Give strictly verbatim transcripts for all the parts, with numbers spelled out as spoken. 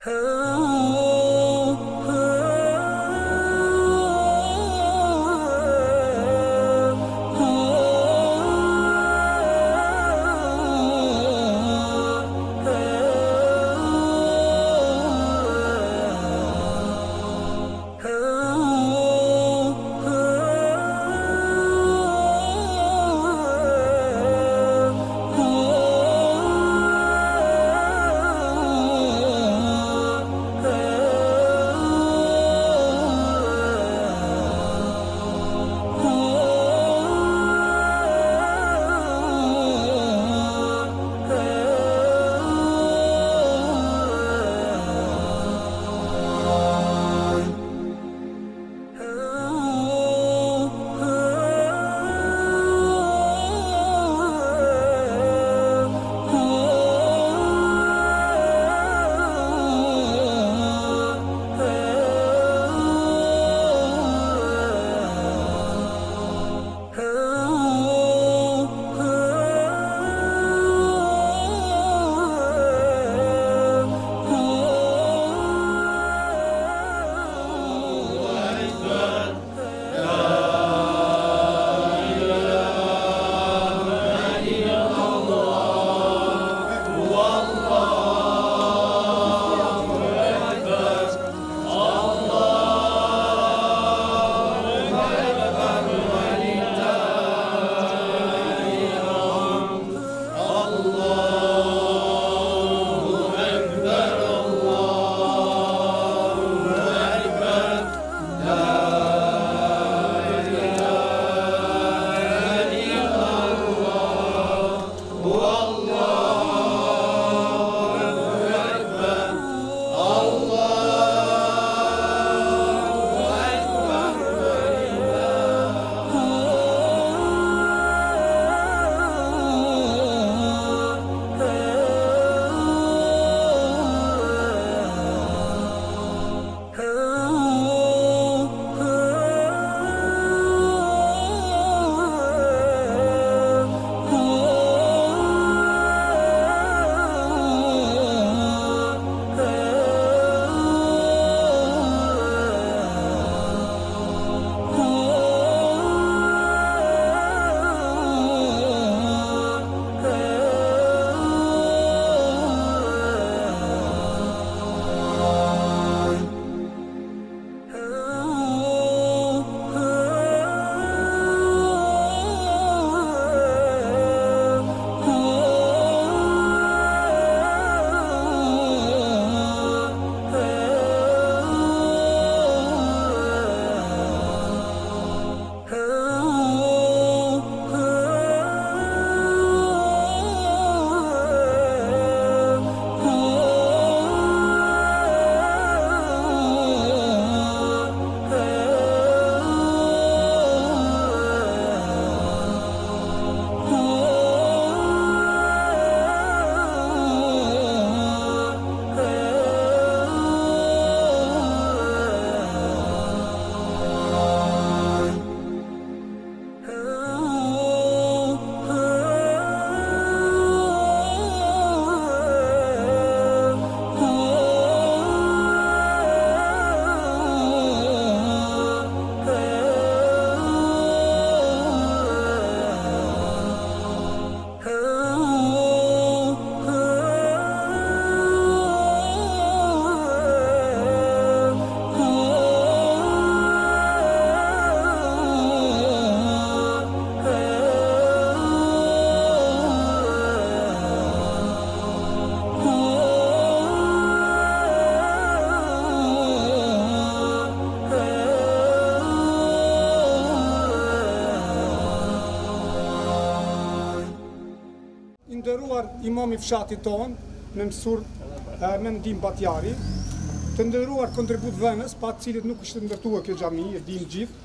Nderuar imam i fshatit tonë, në mësur Mendim Batjari, të nderuar kontribut vënës, pa të cilit nuk është ndërtuar kjo xhami, e dim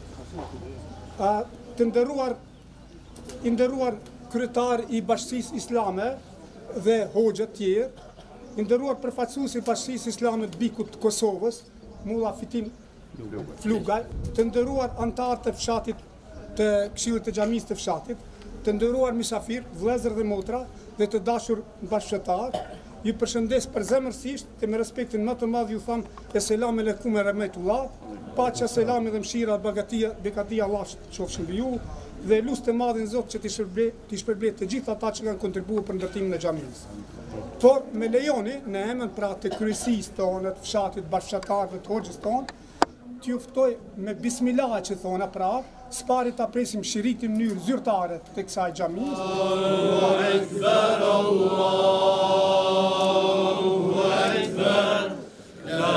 gjithë, të nderuar, i nderuar kryetar i Bashkisë Islame dhe hoxhët tjerë, i nderuar përfaqësues i Bashkisë Islame të Bikut të Kosovës, Mulla Fitim Flugaj, të nderuar anëtar të fshatit të Këshillit të Xhamisë të fshatit, të nderuar mysafir, vëllezër dhe motra dhe të dashur bashkëtar, ju përshëndes për zemërsisht dhe me respektin më të madh ju tham Esselam aleikum wa rahmetullah, paqja, selami dhe mëshira, bagatia, bekatia Allah qofshin mbi ju dhe lut të madhin Zot që t'i shpërblet, t'i shpërblet të gjithë ata që kanë kontribuar për ndërtimin e xhamisë. Por me lejoni në emën pra të kryesisë tonë, të fshatit, bashkëfshatarëve të hoxhës tonë, t'ju ftoj me bismillah që thona pra, s'pari ta presim shiritin në mënyrë zyrtare të kësaj xhamisë. Allahu Ekber, Allahu Ekber, la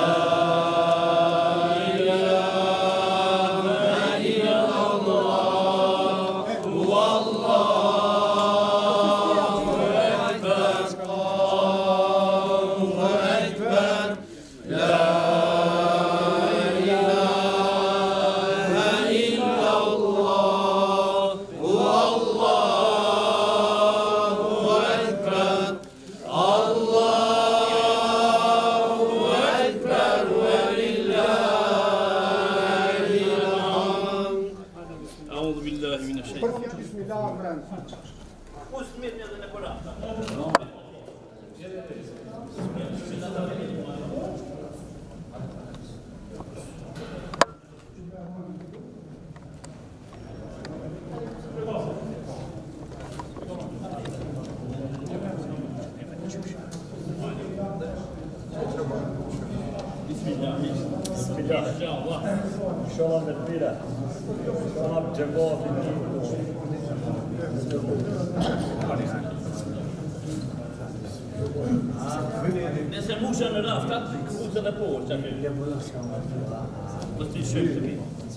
Nëse musha në raftat, kuzën e poshtë që kërë. Mështë t'i shëpë të mi.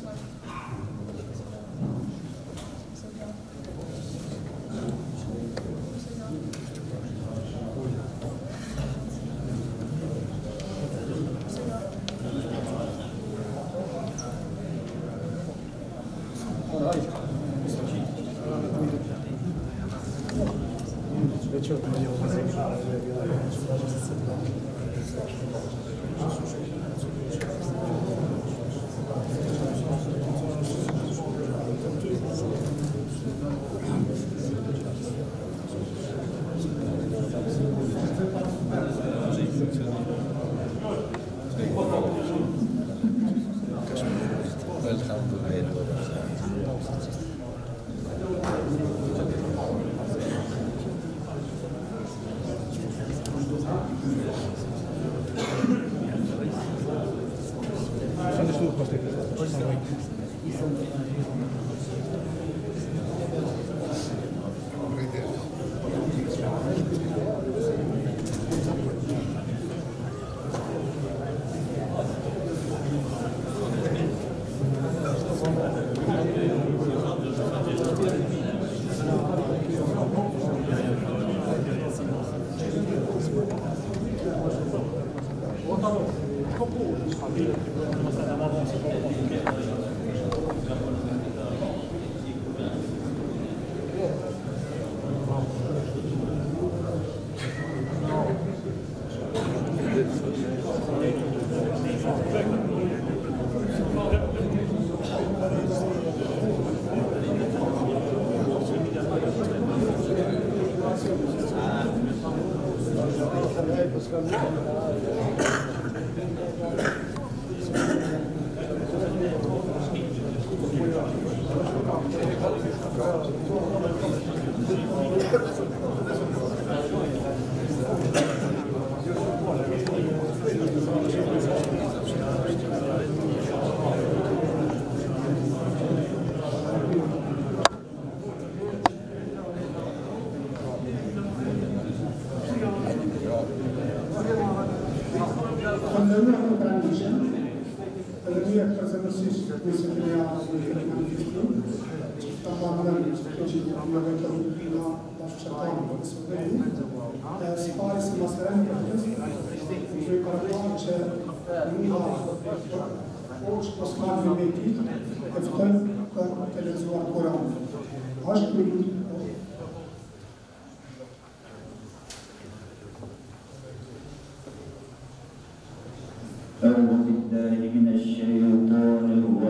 أعوذ بالله من الشيطان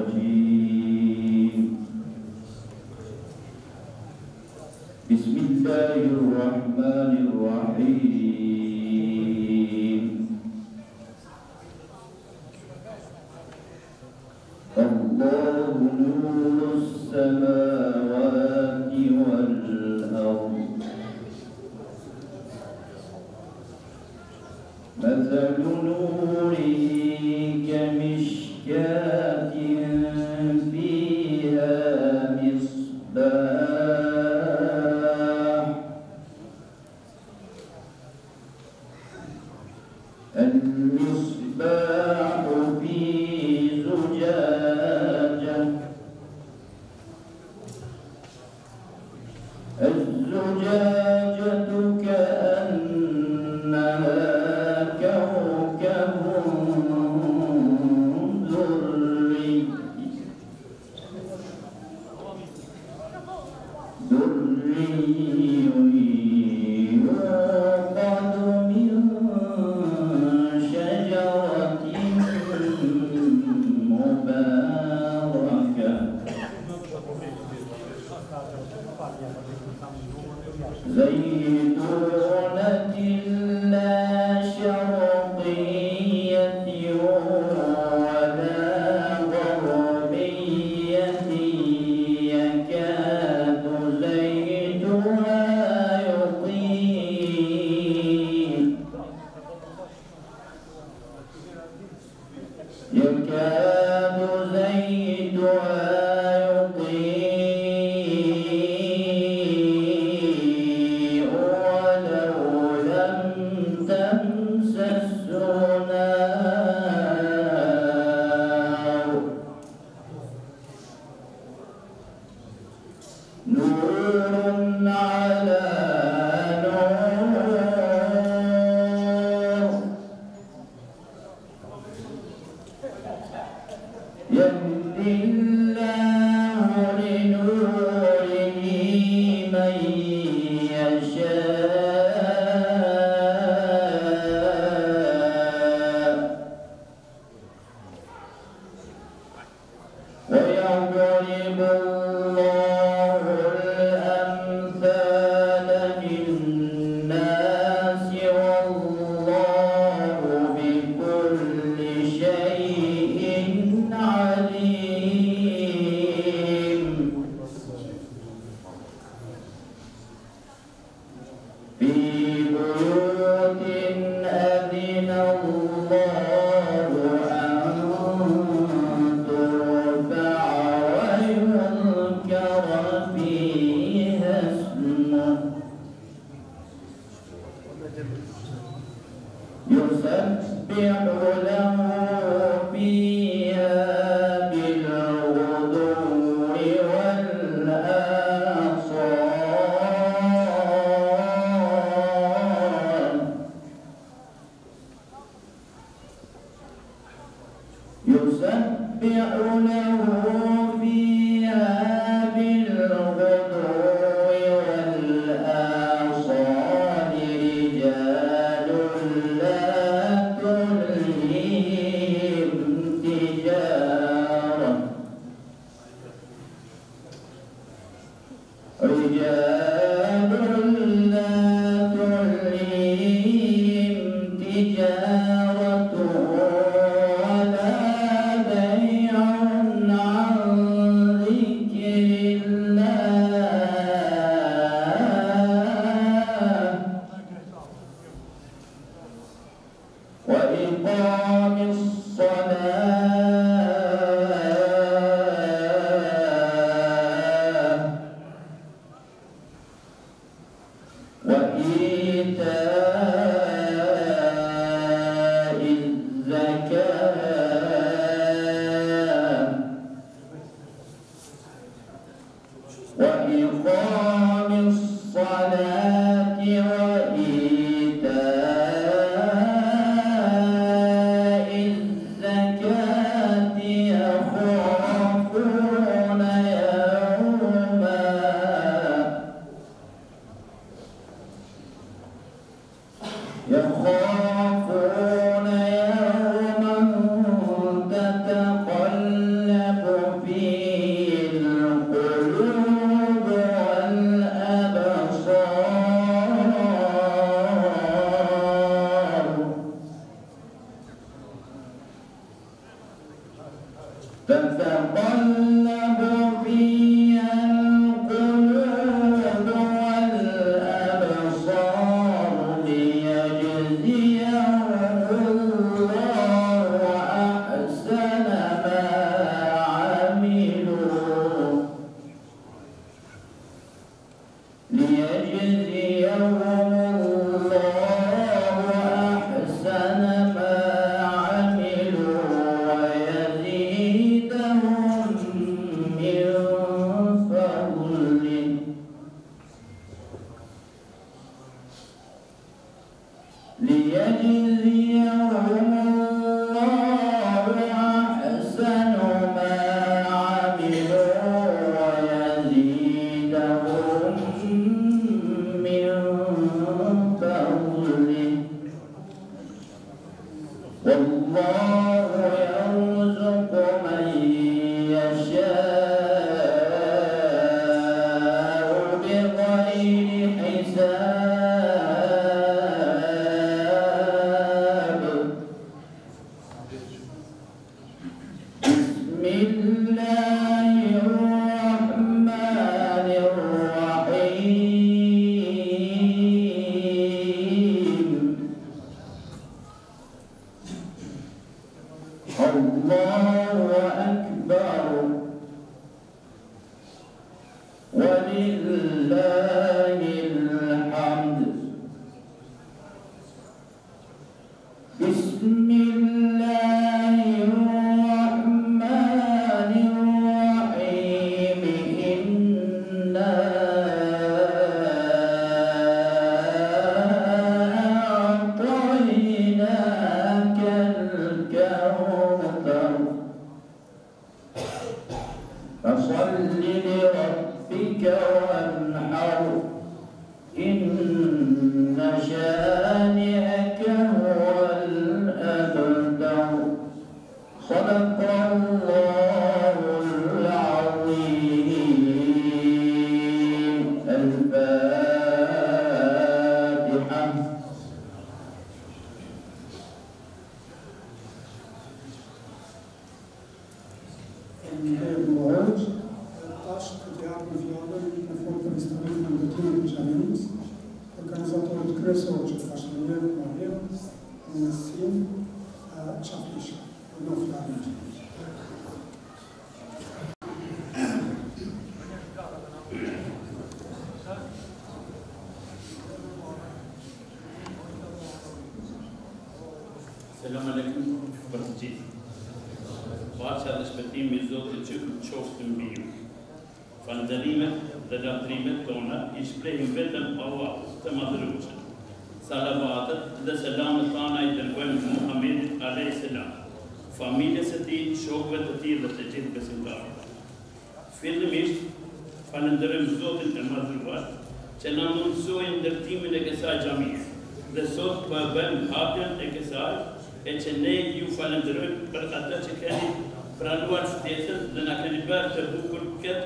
الرجيم بسم الله الرحمن الرحيم الله نور السماوات والأرض مثل نوره كمشكاة فيها مصباح المصباح في زجاجة الزجاجة كأنها كوكب دري دري يوقد من شجرة مباركة زيتونة لا شرقية ولا غربية يكاد زيتها يضيء يكاد زيتها يضيء ولو لم تمسسه نار نور على نور يهدي الله لنوره من يشاء ويضرب الله الأمثال للناس والله بكل شيء عليم في بيوت أذن الله أن ترفع ويذكر فيها اسمه يسبح له فيها بالغدو والآصال يسبح له فيها بالغدو والآصال رجال لا تلهيهم تجارة رجال لا تلهيهم تجارة ولا بيع عن تتقلب فيها القلوب والأبصار ليجزيهم الله أحسن ما عملوا ليجزيهم الله أحسن ما عملوا ويزيدهم من فضله ليجزيهم الله أحسن ما عملوا ويزيدهم من فضله والله يرزق من يشاء بغير حساب بسم الله الرحمن الرحيم الله أكبر ولله الحمد بسم الله الرحمن الرحيم إنا أعطيناك الكوثر فصل لربك وانحر إن شانئك هو الأبتر صدق الله العظيم الفاتحة En heer Mohammed, tash këtë japën fjallën në fond të historinë në ndërtimit të Xhamisë, organizatorët kryesorë që tash në njërë më rrëmë, në nësim qafisha, në fjarën që. Selam aleikum për të gjithë. Paqja dhe shpëtimi i Zotit që qoftë mbi ju. Falënderimet dhe lavdrimet tona i shprehim vetëm Allahut të Madhërueshëm. Salavatet dhe selamet tona i dërgojmë Muhamedit alayhis salam, familjes së tij, shokëve të tij dhe të gjithë besimtarët. Fillimisht falënderojmë Zotin e Madhëruar që na mundsoi ndërtimin e kësaj xhamie dhe sot po e bëjmë hapjen e kësaj e që ne ju falenderojmë për atë që keni pranuar ftesën dhe na keni bërë të bukur këtë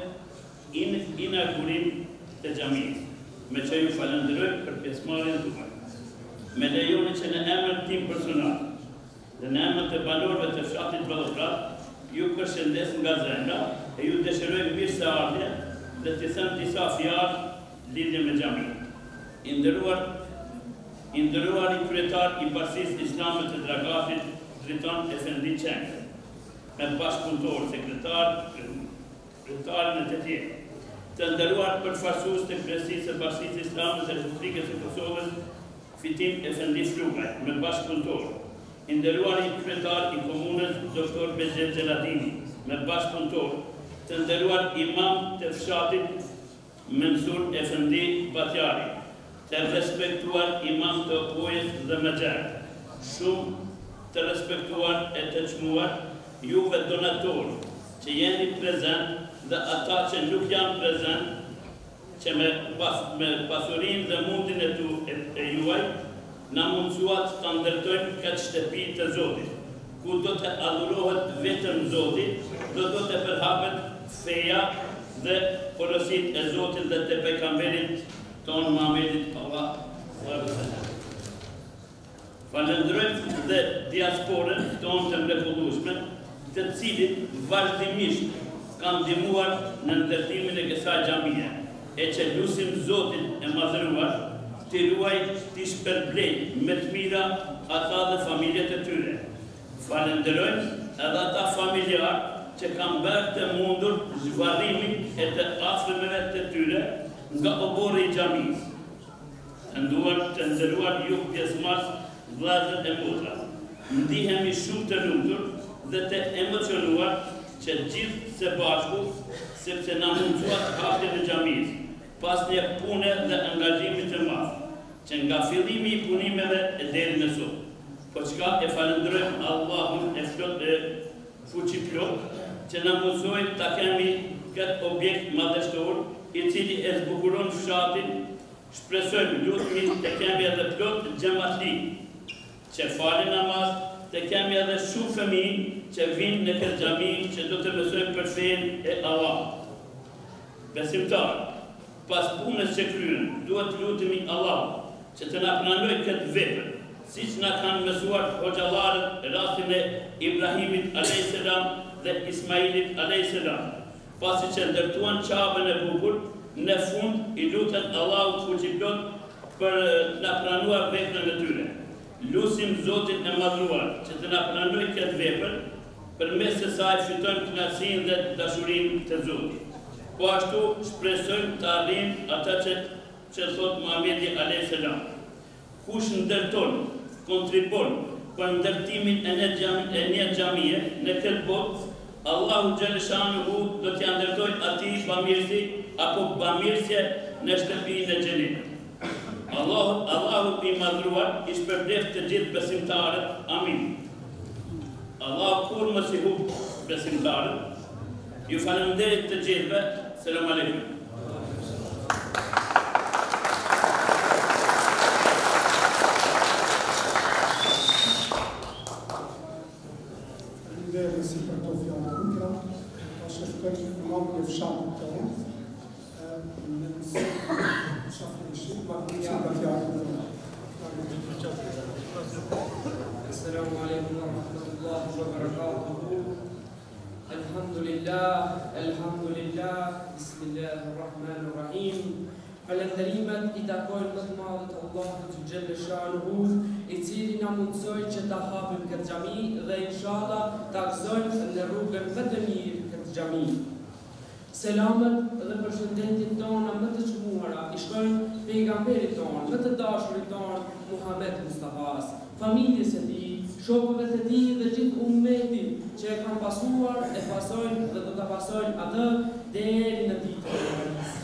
inaugurim të xhamisë, me që ju falenderojmë për pjesëmarrjen tuaj. Me lejoni që në emër tim personal dhe në emër të banorëve të fshatit Valloprat, ju përshëndes nga zemra e ju dëshiroj mirëseardhje dhe të them disa fjalë lidhje me xhaminë. I nderuar I ndëruari kryetar i Bashkisë Islame të Dragatit, Dritan Efendi Çengë, me bashkëpunëtor, sekretar, kryetarën e të tjerë, të ndëruar përfaqësues të Kryesisë së Bashkisë Islame të Republikës së Kosovës, Fitim Efendi Flugaj, me bashkëpunëtor, i ndëruari kryetar i komunës doktor Bexhet Xheladini, me bashkëpunëtor, të ndëruar imam të fshatit Mensur Efendi Batjari, të respektuar imam të Opojës dhe Mexher, shumë të respektuar e të çmuar, juve donatorë që jeni prezent dhe ata që nuk janë prezent, që me, pas, me pasurinë dhe mundin e, tu, e, e juaj, na mundësuat të ndërtojnë këtë shtëpi të Zotit, ku do të adhurohet vetëm Zotit, do do të përhapet feja dhe porosit e Zotit dhe të pejgamberit tonë Muhamedit Allah. Falënderojmë dhe diasporën tonë të mrekullueshme të cilit vazhdimisht kanë ndihmuar në ndërtimin e kësaj xhamie, e që lutim Zotin e madhëruar të ruaj të shpërblej me të mira ata dhe familjet e tyre. Falenderojmë edhe ata familjar që kanë bërë të mundur zhvarrimin e të afërmeve të tyre nga obori i xhamisë. Të nduar të nderuar ju pjesëmarrës, vëllezër e motra, ndihemi shumë të lumtur dhe të emocionuar që gjithë së bashku, sepse na mundsuat hapjen e xhamisë, pas një pune dhe angazhimi të madh, që nga fillimi i punimeve e deri më sot. Po çka e falenderojmë Allahun e plot e fuqi plot, që na mundsoi ta kemi këtë objekt madhështor, i cili e zbukuron fshatin. Shpresojmë lutemi të kemi edhe plot xhamatli, që falin namaz, të kemi edhe shumë fëmijë që vinë në këtë xhami, që do të mësojnë për fenë e Allah. Besimtar, pas punës që kryen, duhet lutemi Allah që të na pranojë këtë vepër, siç na kanë mësuar hoxhallarët rastin e Ibrahimit alayhis salam dhe Ismailit alayhis salam. Pasi që ndërtuan Qabën e bukur, në fund i lutet Allahut fuqiplot për na pranuar veprën e tyre. Lutim Zotin e madhruar që të na pranojë këtë vepër, përmes së saj fitojmë kënaqësinë dhe dashurinë të Zotit. Po ashtu shpresojmë të arrijmë ata që që thot Muhamedi alayhis salam. Kush ndërton, kontribon për ndërtimin e një xhamie në këtë botë, Allahu Gjeleshanuhu do t'ja ndërtoj atij bamirësi apo bamirësje në shtëpinë e xhenetit. Allahu, Allahu i madhruar i shpërbleft të gjithë besimtarët. Amin. Allahu kur mos i hub besimtarët. Ju falenderoj të gjithëve. Selam aleikum. Si për të fjallë rukra, është shkërë imam në fshatë të tonë, në nësë shafë në shqipë, ma në nësë për fjallë në Assalamu alaikum wa rahmatullahi wa barakatuhu. Alhamdulillah, alhamdulillah, bismillahirrahmanirrahim. Falenderimet i takojnë më të madhe të Allahut Gjeleshanuhu, i cili na mundsoi që ta hapim këtë xhami dhe inshallah ta gëzojmë në rrugën më të mirë këtë xhami. Selamet dhe përshëndetjet tona më të çmuara i shkojnë pejgamberit tonë, më të dashurit tonë, Muhammed Mustafas, familjes së tij, shokëve të tij dhe gjithë ummetin që e kanë pasuar, e pasojnë dhe do ta pasojnë atë deri në ditën e Kiametit.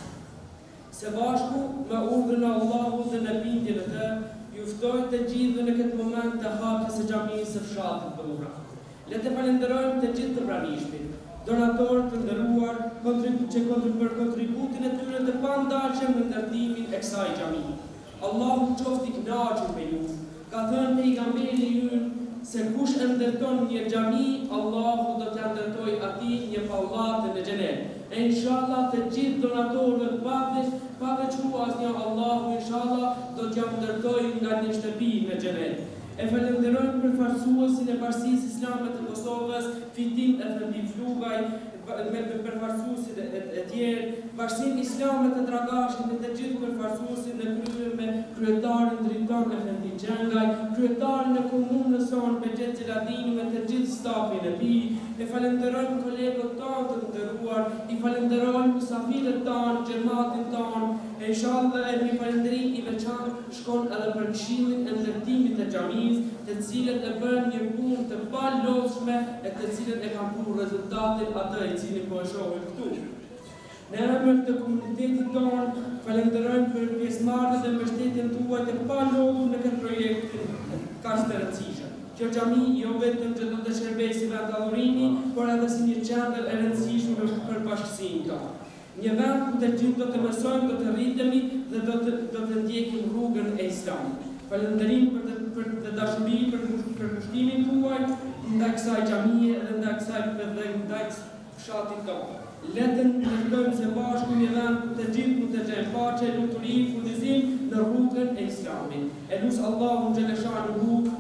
Se bashku me urdhën e Allahut dhe në bindjen e të, ju ftoj të gjithë në këtë moment të hapjes së xhamisë së fshatit të Dhura. Le të falenderojmë të gjithë të pranishmit, donatorët të nderuar që kontribuar kontributin e tyre të pandalshëm në ndërtimin e kësaj xhamie. Allahu qoftë i kënaqur me ju. Ka thënë pejgamberi ynë se kush e ndërton një xhami, Allahu do t'ia ndërtoj atij një pallat në xhenet. E inshallah të gjithë donatorët paveç paveçua asnjë Allahu inshallah do t'ia ndërtoj nga një shtëpi në xhenet. E falenderojmë përfaqësuesin e Bashkisë Islame të Kosovës, Fitim Efendi Flugaj, me përfaqësuesit e tjerë, Bashkinë Islame të Dragashit, me të gjithë përfaqësuesit në krye me kryetarin Driton Efendi Xhengaj, kryetarin e komunës sonë Bexhet Xheladini me të gjithë stafin e tij. E falenderojmë kolegët tanë të nderuar, i falenderojmë mysafirët tanë, xhamatin tanë. E inshallah një falënderim i veçantë shkon edhe për këshillin e ndërtimit të xhamisë, të cilët e bën një punë të palodhshme e të cilët e kanë pru rezultatin atë i cili po e shohim këtu. Në emër të komunitetit tonë, falenderojmë për pjesëmarrjen dhe mbështetjen tuaj të palodhur në këtë projekt kaq të rëndësishëm. Kjo xhami jo vetëm që do të shërbejë si vend adhurimi, por edhe si një qendër e rëndësishme për bashkësinë tonë. Një vend ku të gjithë do të mësojmë, do të rritemi dhe do të, do të ndjekim rrugën e Islamit. Falënderim për të, për të dashuri, për, për kushtimin tuaj, ndaj kësaj xhamie dhe ndaj kësaj dhe ndaj fshatit tonë. Le të ndërtojmë së bashku një vend ku të gjithë mund të gjejnë paqe, lumturi, furnizim në rrugën e Islamit. E lusë Allahu Gjeleshanuhu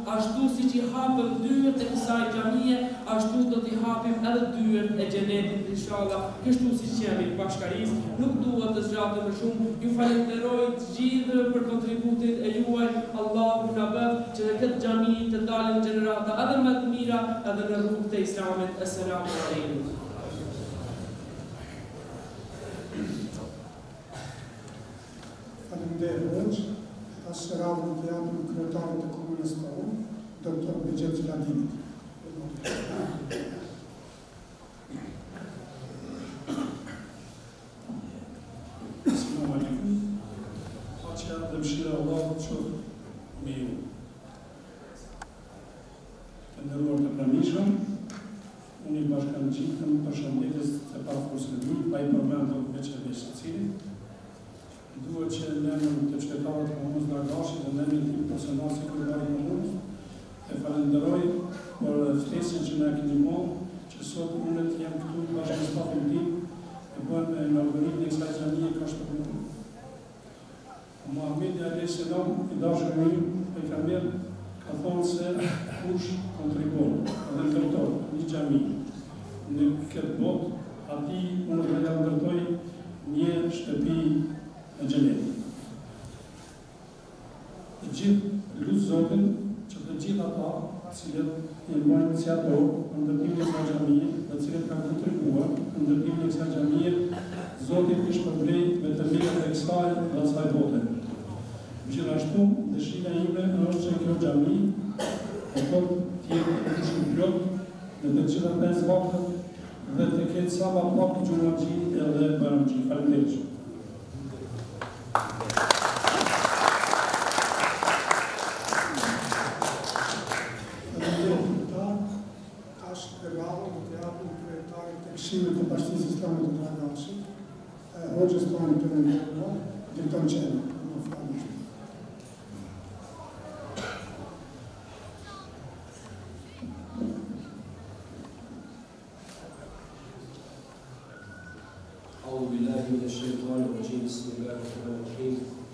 ashtu si që i hapëm dyert e kësaj xhamie, ashtu do t'i hapim edhe dyert e xhenetit inshallah. Kështu siç jemi bashkarisë, nuk dua të zgjatem më shumë. Ju falenderoj të gjithë për kontributin e juaj. Allahu na bëf që në këtë xhami të dalin gjenerata edhe më të mira edhe në rrugën e Islamit. Assalamu alaikum. Faleminderit. Tash radhën të japim kryetarit të komunës tonë, doktor Bexhet Xheladinit. Assalamu alaikum. Faqja dhe mëshira e Allahut qoftë me ju. Të nderuar të pranishëm, unë i bashkangjitëm përshëndetjes të pafusë në pa i përmendur veç e veç të cilit. Duhet që në emrin të qytetarëve të komunës Dragashi dhe në emrin tim personal si kryetari i komunës, e falenderoj për ftesën që na keni marrë, që sot unë të jam këtu bashkë me stafin tim, e bën inaugurimin e kësaj xhamie kështu. Muhamedi alayhis salam i dashur me ju, pejgamber, ka thonë se kush kontribon dhe ndërton një xhami në këtë botë, atij unë do t'ia ndërtoj një shtëpi në xhenet. Të gjithë lutë Zotin që të gjithë ata cilët i bën iniciator në ndërtimin e kësaj xhamie, të cilët kanë kontribuar në ndërtimin e kësaj xhamie, Zoti i shpërblej me të mirët e kësaj dhe asaj bote. Gjithashtu, dëshira ime është që kjo xhami të thotë të jetë e plot në të gjitha pesë vaktet dhe të ketë sa më pak xhumaxhi edhe bayramxhi. Faleminderit. Këshillit të Bashkisë Islame të Dragashit, hoxhës tonë të nderuar, drejton qenë, në fjalë. أعوذ بالله من الشيطان الرجيم بسم الله الرحمن الرحيم.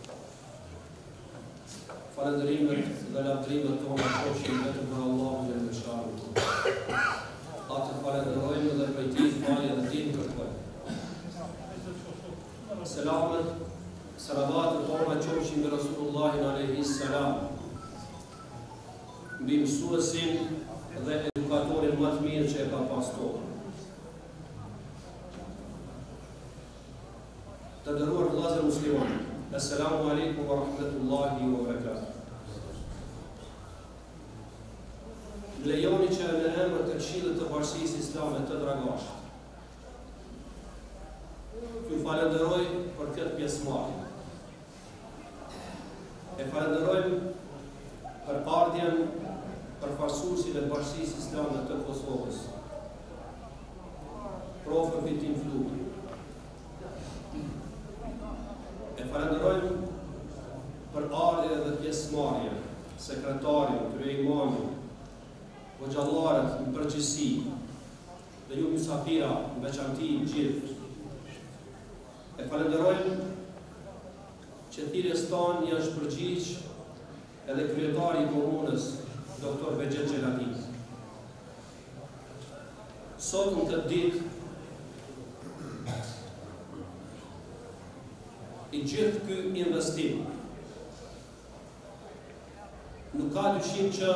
Falënderimet dhe lavdrimet tona qofshin vetëm për Allahun xhallal xhallahuhu. Atë falenderojmë dhe prej tij falje dhe ndihmë kërkojmë. Selamet, salavatet tona qofshin mbi Rasulullahin alayhi salam, mbi mësuesin dhe edukatorin më të mirë që e ka pas tokë. Të nderuar vëllezër muslimanë, assalamu alaikum wa rahmatullahi wa barakatuh. Lejoni që në emër të Këshillit të Bashkisë Islame të Dragashit ju falenderoj për këtë pjesëmarrje. E falenderojmë për ardhjen përfaqësuesit e Bashkisë Islame të Kosovës, profër Fitim Fluti. E falenderojmë për ardhjen dhe pjesëmarrjen sekretarin, kryeimamit, hoxhallarët në përgjithësi dhe ju mysafira në veçanti gjithë. E falenderojmë që thirrjes tonë i është përgjigj edhe kryetari i komunës, doktor Bexhet Xheladini. Sot në këtë ditë i gjithë ky investim nuk ka dyshim që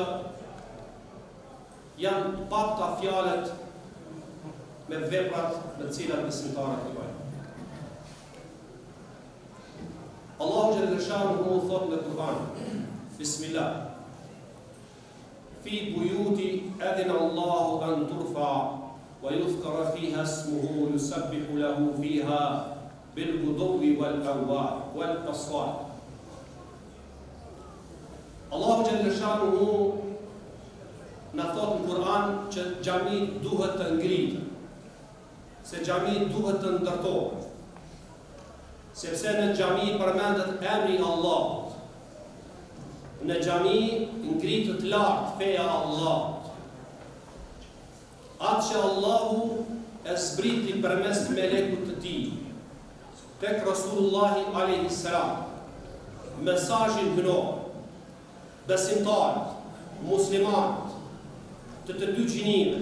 janë pakta fjalët me veprat me të cilat besimtarët i bëjnë. Allahu xhallal xhallahuhu thot në Kur'an, Bismillah, fi bujuti adhina Allahu an turfa wa yuzkara fiha ismuhu yusabbihu lahu fiha bil ghuduwi wal awwal wal aswat. Allahu xhallal xhallahuhu në thot në Kur'an që xhamit duhet të ngritë, se xhamit duhet të ndërtohet, sepse në xhami përmendet emri i Allahut. Në xhami ngritet lart feja e Allahut. Atë që Allahu e zbriti përmes melekut të tij tek Rasulullahi alayhi salam, mesazhin hynor besimtarët muslimanët të të dy gjinive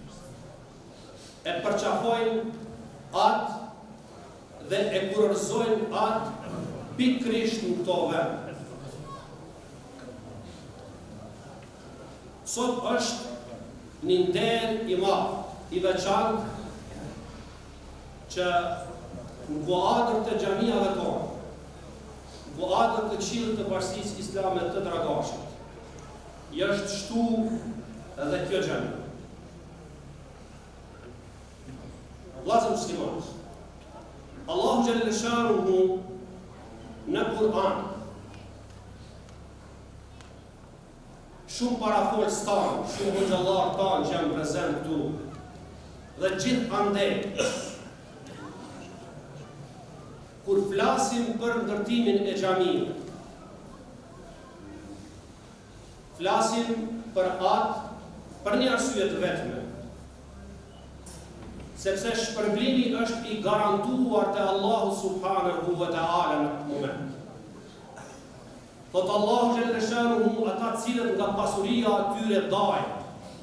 e përqafojnë atë dhe e kurërzojnë atë pikrisht në këto vend. Sot është një nder i madh, i veçantë që në kuadër të xhamiave tonë, në kuadër të Këshillit të Bashkisë Islame të Dragashit, i është shtu edhe kjo xhami. Vllazë muslimanë, Allahu xhallal shanuhu në Kur'an shumë parafolës tanë, shumë hoxhallar tanë që janë prezent këtu, dhe gjithë ande, kur flasim për ndërtimin e xhamit, flasim për atë për një arsye të vetme, sepse shpërblimi është i garantuar te Allahu subhanahu wa ta'ala në këtë moment. Thotë Allahu xhallal shanuhu, ata cilët nga pasuria atyre dajnë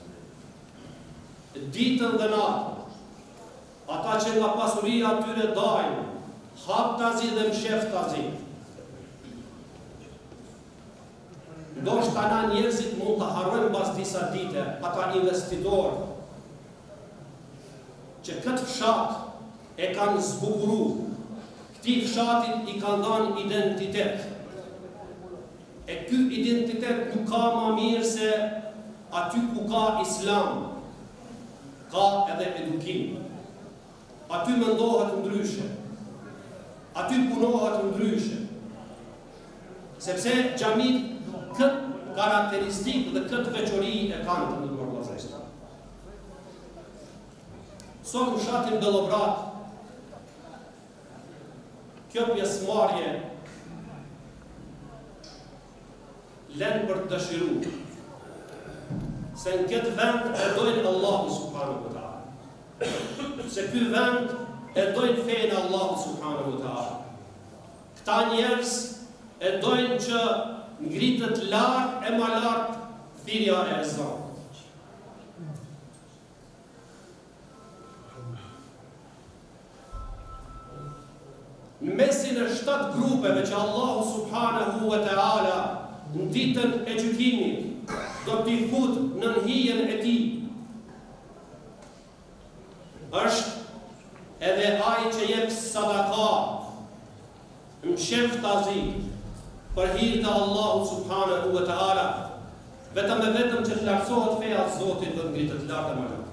ditën dhe natën, ata që nga pasuria atyre dajnë hap tazi dhe mshef tazi. Ndoshta na njerëzit mund të harrojnë pas disa dite, ata investitorë që këtë fshat e kanë zbukuru, këti fshatit i kanë dhënë identitet. E ky identitet nuk ka ma mirë se aty ku ka islam, ka edhe edukim. Aty mendohet ndryshe, aty punohet ndryshe. Sepse xhamit këtë karakteristikë dhe këtë veçori e kanë të ndërmër vllazërisht. Sot në fshatin Bellobrat, kjo pjesëmarrje lënë për të dëshiru, se në këtë vend e dojnë Allahu subhanahu wa ta'ala, se ky vend e dojnë fejnë Allahu subhanahu wa ta'ala. Këta njerës e dojnë që ngritët lartë e ma lartë thirrja e ezanit. Në mesin e shtatë grupeve që Allahu subhanahu wa ta'ala në ditën e gjykimit do t'i fut në hijen e tij, është edhe ai që jep sadaka, mshef tazi për hir të Allahut subhanahu wa ta'ala, vetëm e vetëm që të lartësohet feja e Zotit dhe ngritet lartë më lart.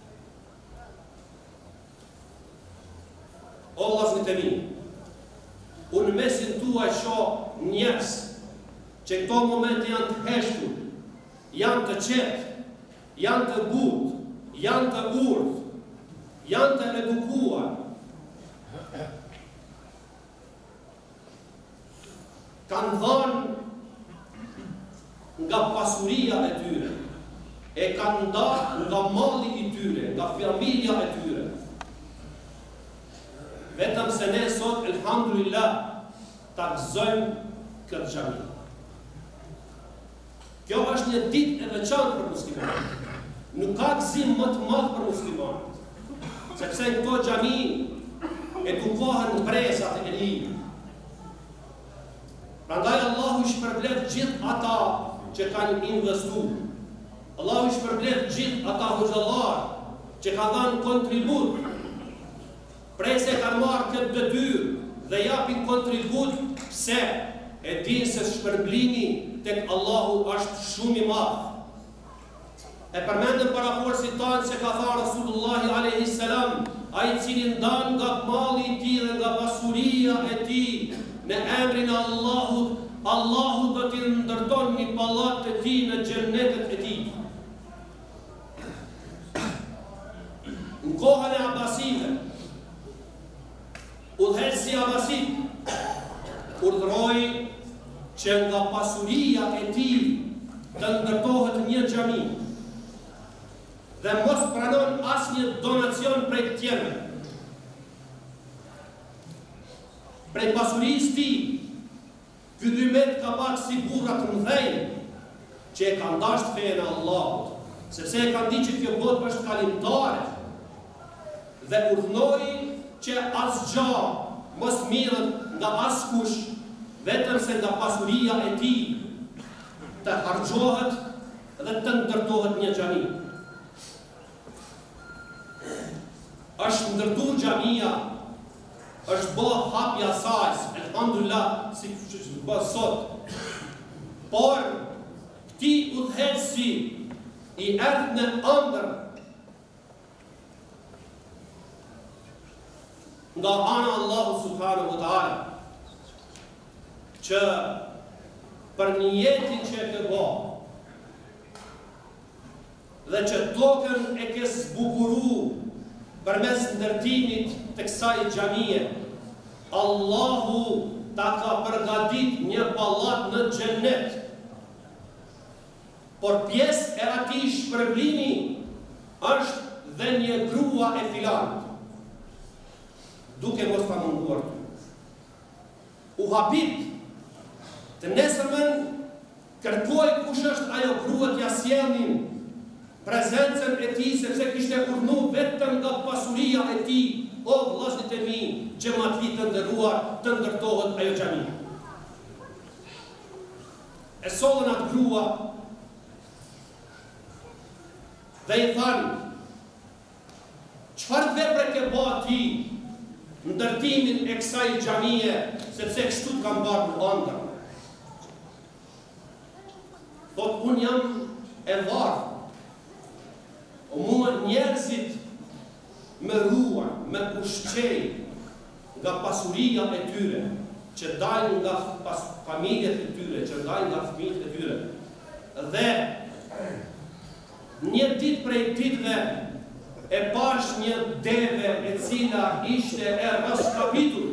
O vllazërit e mi, unë në mesin tuaj shoh njerëz që këto momente janë të heshtur, janë të qetë, janë të butë, janë të urdhë, janë të edukuar. Kanë dhënë nga pasuria e tyre, e kanë ndarë nga malli i tyre, nga familja e tyre. Vetëm se ne sot, elhamdulillah, ta gëzojmë këtë xhami. Kjo është një ditë e veçantë për muslimanët. Nuk ka gëzim më të madh për muslimanët, sepse në këto xhami edukohen brezat e rinj. Prandaj Allahu i shpërblet gjithë ata që kanë investuar. Allahu i shpërblet gjithë ata hoxhallar që kanë dhënë kontribut. Prese kanë marrë këtë detyrë dhe japin kontribut, pse e dinë se shpërblimi tek Allahu është shumë i madh. E përmendëm paraforësit tanë se ka tha Rasulullahi alayhi salam, ai i cili ndan nga malli i tij dhe nga pasuria e tij në emrin e Allahut, Allahu do t'i ndërton një pallat të tij në xhennetet e tij. Në kohën e Abasive, udhëheci Abasit urdhëroi që nga pasuria e tij të ndërtohet një xhami dhe mos pranon asnjë donacion prej tjerëve. Prej pasurisë tij, ky dymet ka pak si burra të mëdhenj, që e kanë dashur fenë e Allahut, sepse e kanë ditë që kjo botë është kalimtare dhe urdhnoi që asgjë mos mirët nga askush, vetëm se nga pasuria e tij të harxhohet dhe të ndërtohet një xhami. Është ndërtuar xhamia, është bë hapja saj, elhamdulillah, si që bë sot. Por këti udhëheci i erdhë në ëndër nga ana Allahu subhanahu wa ta'ala, që për një jetin që e ke bo, dhe që tokën e ke zbukuru për mes ndërtimit të kësaj xhamie, Allahu ta ka përgatit një pallat në xhennet. Por pjesë e atij shpërblimi është dhe një grua e filanit. Duke mos ta munduar. U hapit të nesërmen kërkoj kush është ajo grua t'ja sjellnin prezencën e tij, sepse kishte urdhëruar vetëm nga pasuria e tij, o vëllezërit e mi, xhamatli të nderuar, të ndërtohet ajo xhami. E sollën atë grua dhe i thanë, çfarë vepre ke bërë ti në ndërtimin e kësaj xhamie, sepse kështu të kam bërë në ëndër. Thot, unë jam e varë, o mua njerëzit me ruar, me ushqej nga pasuria e tyre, që dajnë nga familjet e tyre, që dajnë nga fëmijët e tyre. Dhe një ditë prej ditëve e pash një deve e cila ishte e rrëskapitur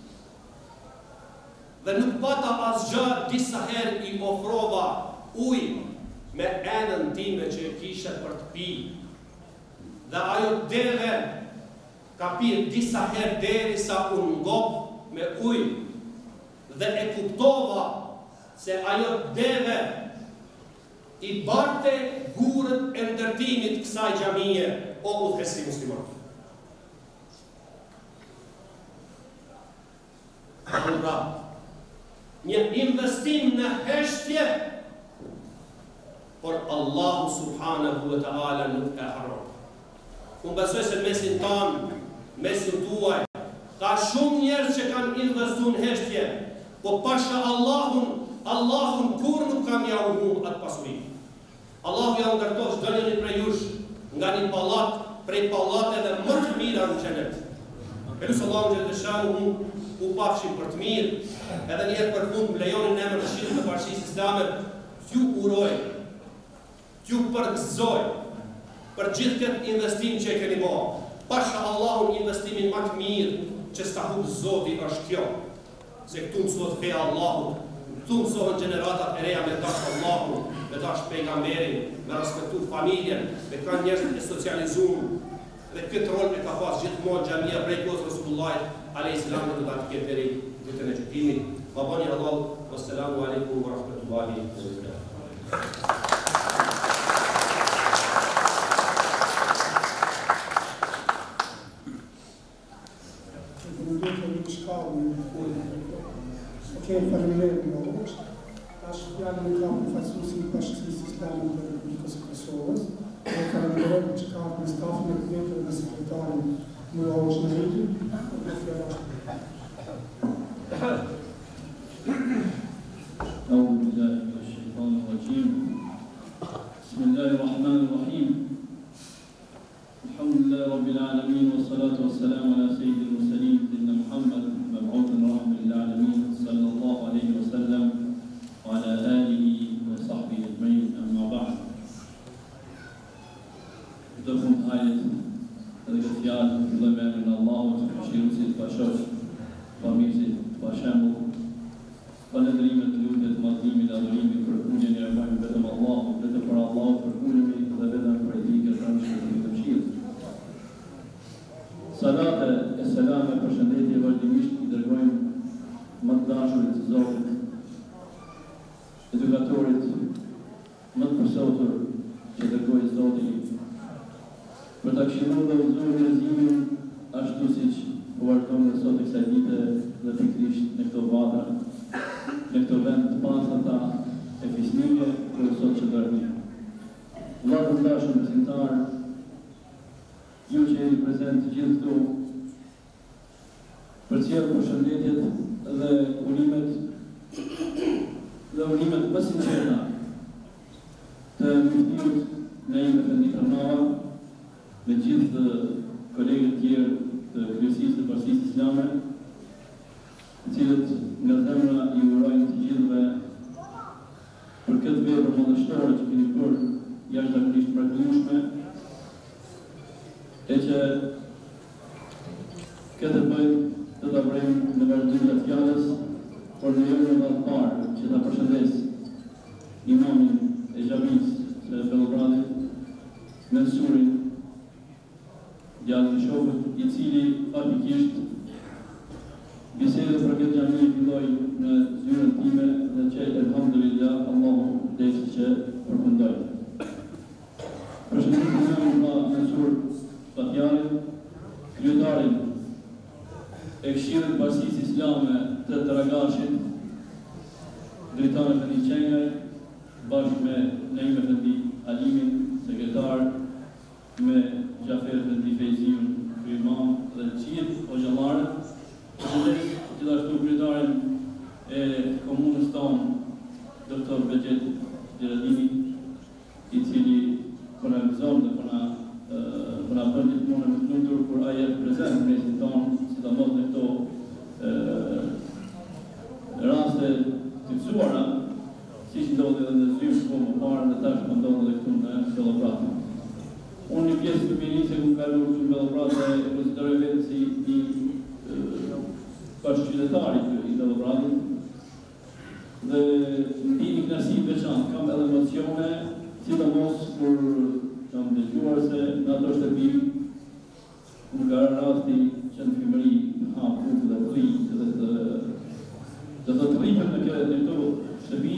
dhe nuk pata asgjë, disa herë i ofrova ujë me enën time që e kishe për të pi. Dhe ajo deve ka pirë disa herë derisa u ngop me ujë. Dhe e kuptova se ajo deve i barte gurët e ndërtimit kësaj xhamie, o udhëheci musliman. Pra, një investim në heshtje, por Allahu subhanahu wa ta'ala nuk e harron. Unë besoj se mesin tanë, mesin tuaj, ka shumë njerëz që kanë investuar në heshtje, po pasha Allahun, Allahun kur nuk kam ja u hu atë pasuri. Allahu ja ndërtosh çdo njëri prej jush nga një pallat, prej pallateve më të mira në xhenet. Elus Allahu xhel shanu u pafshim për të mirë, edhe një herë për fund më lejoni në emër të Shitës së Bashkisë Islame, ju uroj, ju përgëzoj për gjithë këtë investim që e keni bërë. Pasha Allahun investimin më të mirë që s'ka humbë Zoti është kjo. Se këtu mësohet feja Allahut, këtu mësohen gjeneratat e reja me dash Allahun, me dash pejgamberin, me respektu familjen, me kanë njerëzit e socializuar. Dhe këtë rol e ka pas gjithmonë xhamia prej kohës Resulullahit alayhis salam do ta ketë deri ditën e gjykimit. Ma bani Allah, wassalamu alaikum wa rahmatullahi wa barakatuh. Okej, faleminderit nga është. Tash fjalën e kam përfaqësuesin e Bashkisë Islame të Republikës së Kosovës. Ne faleminderojmë që ka në stafin e këtij dhe sekretarin Mullahosh Neritu. أعوذ بالله من الشيطان الرجيم بسم الله الرحمن الرحيم الحمد لله رب العالمين والصلاة والسلام على سيد المرسلين سيدنا محمد مبعوث رحمة للعالمين صلى الله عليه وسلم وعلى آله وصحبه أجمعين أما بعد تكون آية الغفيات في من الله وتبشير سيد باشوش وميزي وشامل فالندريم الدلوث المظلوم إلى ظليم فرقوني نعمة بدم الله بدم فر الله فرقوني إذا بدم فريديك الرمش والتبشير صلاة السلام përshëndetje vazhdimisht I dërgojmë më të dashurit të Zotit, edukatorit, për ta këshilluar dhe udhëzuar njerëzimin ashtu siç u vazhdon dhe sot e kësaj dite dhe pikërisht në këto vatra, në këto vend të pasatra e fisnike, kur sot që dërmi. Vllatë të dashur besimtar, ju që jeni prezent të gjithë këtu, përcjell përshëndetjet dhe urimet dhe urimet më sinqerta të muftiut Naim Efendi Tërnava, me gjithë kolegët tjerë të kryesisë të Partisë Islame, të cilët nga zemra i urojnë të gjithëve për këtë vepër madhështore që keni bërë jashtëzakonisht mrekullueshme, e që këtë bëjmë të ta vrejmë në vazhdim të fjalës, por në jorën e të parë që ta përshëndes imamin e xhamisë së Beogradit, mensurin Djalin Shofët, i cili faktikisht bisedën për këtë xhami filloi në zyrën time dhe që elhamdulillah Allahu deshë që përfundoi. Përshëndetje nga Mensur Batjarin, kryetarin e Këshillit Partisë Islame të Dragashit, Dritan Efendi Qenjaj, bashkë me Naim Efendi Alimin, sekretar, me Gjafer Efendi Feyziun, kryimam dhe gjithë hoxhallarët, përshëndes gjithashtu kryetarin e komunës tonë, doktor Begjet Gjeradini, i cili po na gëzon dhe po na po na bën gjithmonë të lumtur kur ai është prezant në mesin tonë, sidomos në këto raste të mësuara, siç ndodhi edhe në zyrë kohë më parë dhe tash po ndodh edhe këtu në Beograd. Unë një pjesë të mirin se ku kaluar këtu në Beograd dhe e konsideroj vetë si një bashkëqytetari i Beogradit dhe ndi një kënaqësi të veçantë, kam edhe emocione, sidomos kur kam dëgjuar se në ato shtëpi kur ka rasti që në frimëri ha punë dhe të rri dhe të dhe të rripën në këto shtëpi,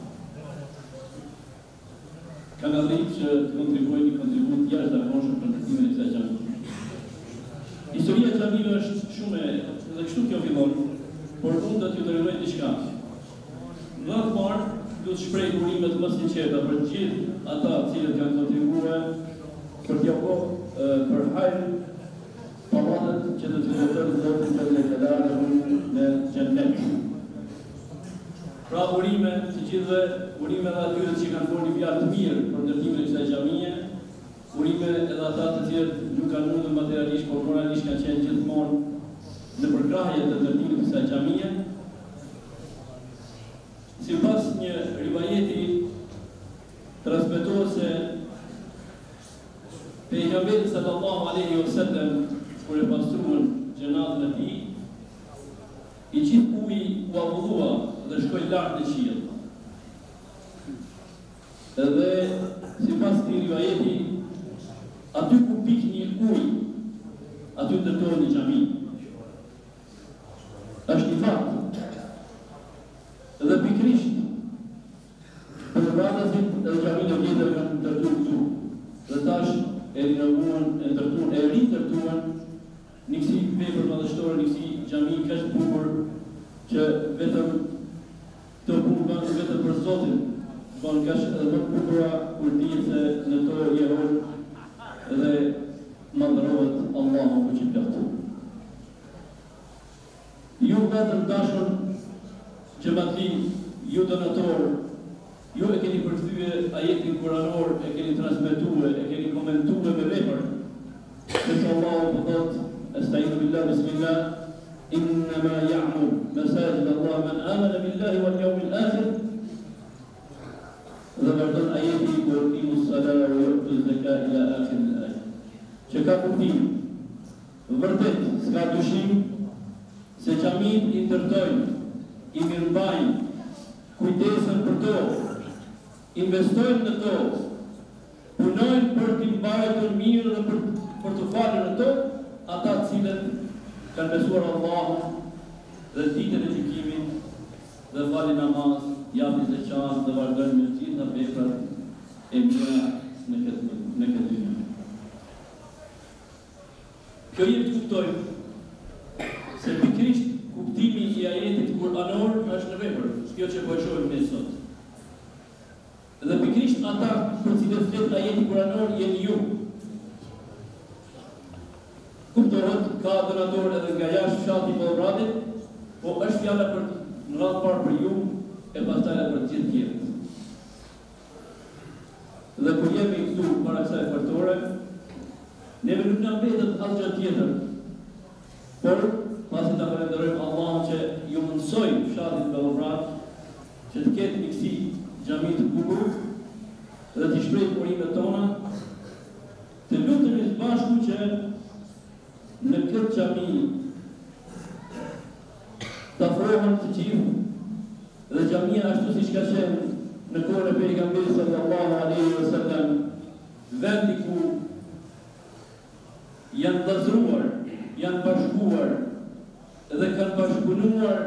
kanë arritur që të kontribuojnë një kontribut jashtëzakonshëm për ndërtimin e kësaj xhamie. Historia e xhamive është shumë e dhe kështu kjo fillon, por unë do t'ju tregoj diçka. Në të parë, do të shpreh urimet më sinqerta për gjithë ata të cilët kanë kontribuar për t'ia bërë për hajër pallatet që do të jetojnë zotin xhallahu xhallahu në xhennet. Pra urime të gjithëve, urime edhe atyre që kanë bërë një fjalë të mirë për ndërtimin e kësaj xhamie, urime edhe ata të cilët nuk kanë mundur materialisht, por moralisht kanë qenë gjithmonë në përkrahje të ndërtimit të kësaj xhamie. Sipas një rivajeti transmetohet se pejgamberi sallallahu alaihi wasallam kur e pastruan xhenazën e tij, i gjithë uji u avullua dhe shkoj lartë në qiell. Edhe sipas këtij rivajeti, aty ku pikni ujë, aty ndërtohet një xhami. Është një fakt. Edhe pikrisht për radhësit edhe xhaminë e vjetër kanë ndërtuar këtu. Dhe tash e rinovuan, e ndërtuan, e rindërtuan një kësi vepër madhështore, një kësi xhami kaq të bukur që vetëm të punë banë vetëm për Zotin, banë kaq edhe më të bukura kur dihet se në to jehon dhe madhërohet Allahu për që plot. Ju vetëm dashur xhamatli, ju donator, ju e keni përkthyer ajetin kuranor, e keni transmetuar, e keni komentuar me vepër. Se Allahu po thot, estaizu billah, bismillah, innama ya'mur masajid Allah man amana billahi wal yawmil akhir. Dhe vazhdon ajeti ku yuqimu s-salata wa yu'tu z-zakata ila akhir al-ayat. Që ka kuptim, vërtet s'ka dyshim se xhamit i ndërtojnë, i mirëmbajnë, kujdesen për to, investojnë në to, punojnë për t'i mbajtur mirë dhe për, për të falur në to, ata të cilët kanë besuar Allahun dhe ditën e gjykimit dhe falin namaz, japin zeqat dhe vazhdojnë me të gjitha veprat e mira në këtë në këtë dyshim. Kjo jep të kuptojmë se pikërisht kuptimi i ajetit kuranor është në vepër, kjo që po e shohim ne sot. Dhe pikërisht ata për cilët flet ajeti kuranor jeni ju. Kuptohet, ka donator edhe nga jashtë fshati i Beogradit, po është fjala për në radhë parë për ju e pastaj edhe për të gjithë tjerët. Dhe kur jemi këtu para kësaj fërtore, neve nuk na mbetet asgjë tjetër, por pasi ta falenderojmë Allahun që ju mundsoi fshatit Beograd që të ketë një kësi xhami të bukur dhe të shprehë urimet tona, të lutemi së bashku që në këtë xhami të afrohen të gjithë dhe xhamia ashtu siç ka qenë në kohën e pejgamberit sallallahu alaihi wasallam, vendi ku janë dazruar, janë bashkuar dhe kanë bashkëpunuar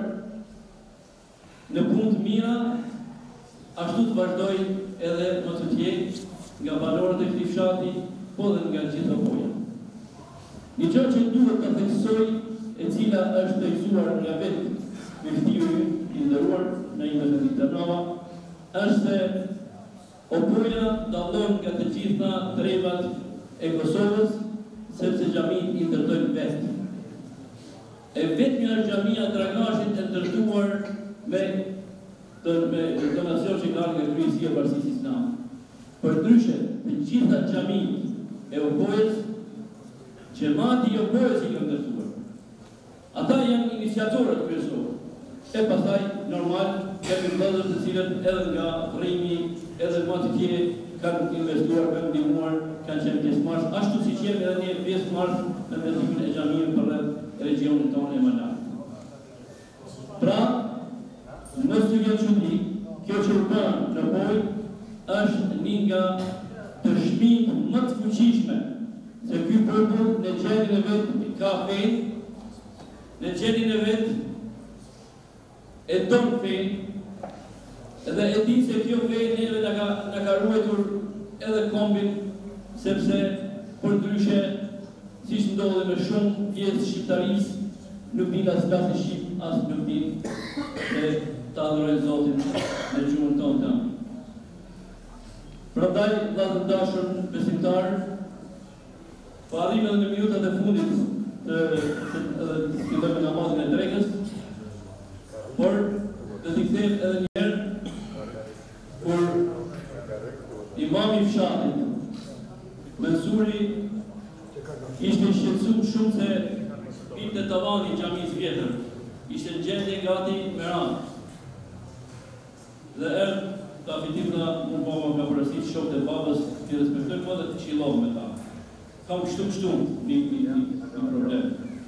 në punë të mira, ashtu të vazhdoj edhe më të tjerë nga banorët e këtij fshati, po dhe nga gjithë opoja. Një gjë që duhet ta theksoj, e cila është theksuar nga vetë Muftiu i nderuar në Imet Ternova, është opoja dallon nga të gjitha trevat e Kosovës, sepse xhamin i ndërtojnë vetë. E vetmja është xhamia Dragashit e ndërtuar me të me donacion që ka nga Kryesia e Bashkisë Islame. Përndryshe, të gjitha xhamit e opojës, xhamati i opojës i ka ndërtuar. Ata janë iniciatorët kryesorë. E pastaj, normal, kemi vëllezër të cilët edhe nga rrimi, edhe më të tjerë kanë investuar, kanë ndihmuar, kanë qenë pjesëmarrës, ashtu siç jemi edhe ne pjesëmarrës në ndërtimin e xhamive për rreth regionin tonë e Malat. Pra, mos të vjen çudi, kjo që u bën në Poj është një nga të shpinë më të fuqishme, se ky popull në gjendjen e vet ka fen, në gjendjen e vet e don fen, edhe e di se kjo fen neve nga ka, nga ka ruetur edhe kombin, sepse për ndryshe, si që ndodhe me shumë pjesë shqiptarisë, nuk din as klasi shqip, as nuk din se ta adhurojnë Zotin në gjuhën tonë të. Prandaj, vllazë të dashur besimtar, po arrim edhe në minutat e fundit të të fillojmë namazin e drekës, por të t'i kthejmë edhe një herë kur imami i fshatit, Mensuri, ishte shqetësuar shumë se binte tavani i xhamisë vjetër, ishte në gjendje gati me ranë. Dhe erdhë ka fitimta unë baba ka përësit shokët e babës, t'i respektoj po dhe t'i qilov me ta. Kam kështu kështu një, një, një, një problem.